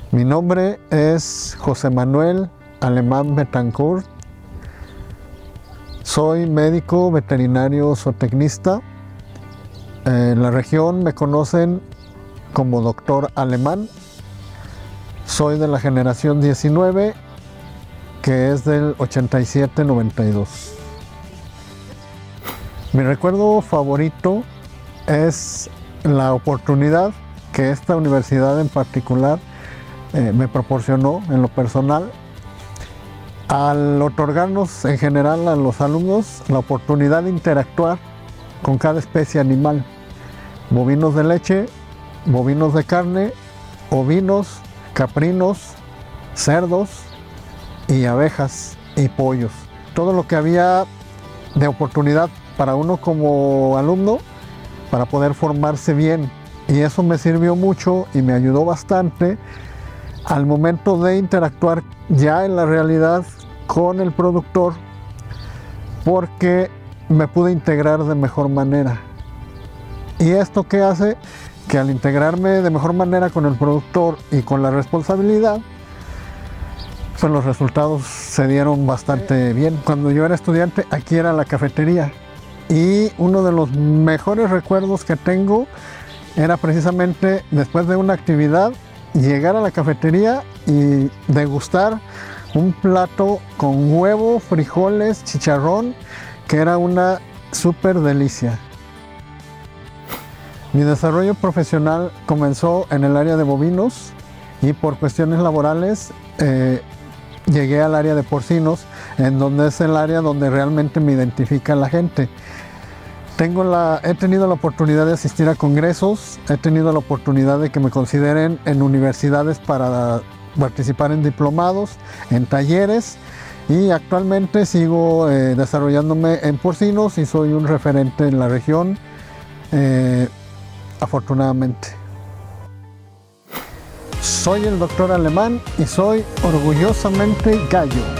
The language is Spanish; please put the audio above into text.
Mi nombre es José Manuel Alemán Betancourt. Soy médico veterinario zootecnista. En la región me conocen como Doctor Alemán. Soy de la generación 19, que es del 87-92. Mi recuerdo favorito es la oportunidad que esta universidad en particular me proporcionó en lo personal al otorgarnos en general a los alumnos la oportunidad de interactuar con cada especie animal: bovinos de leche, bovinos de carne, ovinos, caprinos, cerdos y abejas y pollos. Todo lo que había de oportunidad para uno como alumno para poder formarse bien, y eso me sirvió mucho y me ayudó bastante al momento de interactuar ya en la realidad con el productor, porque me pude integrar de mejor manera. ¿Y esto qué hace? Que al integrarme de mejor manera con el productor y con la responsabilidad, pues los resultados se dieron bastante bien. Cuando yo era estudiante, aquí era la cafetería, y uno de los mejores recuerdos que tengo era precisamente después de una actividad llegar a la cafetería y degustar un plato con huevo, frijoles, chicharrón, que era una súper delicia. Mi desarrollo profesional comenzó en el área de bovinos, y por cuestiones laborales llegué al área de porcinos, en donde es el área donde realmente me identifica la gente. He tenido la oportunidad de asistir a congresos, he tenido la oportunidad de que me consideren en universidades para participar en diplomados, en talleres, y actualmente sigo desarrollándome en porcinos y soy un referente en la región, afortunadamente. Soy el Doctor Alemán y soy orgullosamente gallo.